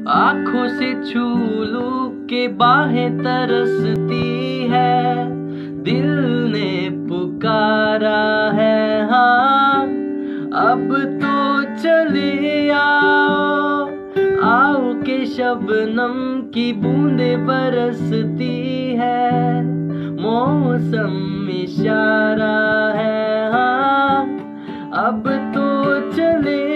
आँखों से छू लूं के बाहें तरसती है, दिल ने पुकारा है हाँ। अब तो चले आओ, आओ के शबनम की बूंदें बरसती है, मौसम इशारा है हाँ। अब तो चले